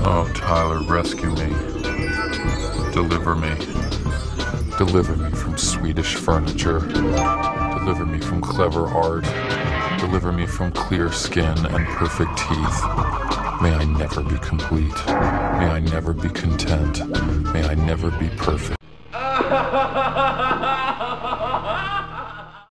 Oh, Tyler, rescue me. Deliver me. Deliver me from Swedish furniture. Deliver me from clever art. Deliver me from clear skin and perfect teeth. May I never be complete. May I never be content. May I never be perfect.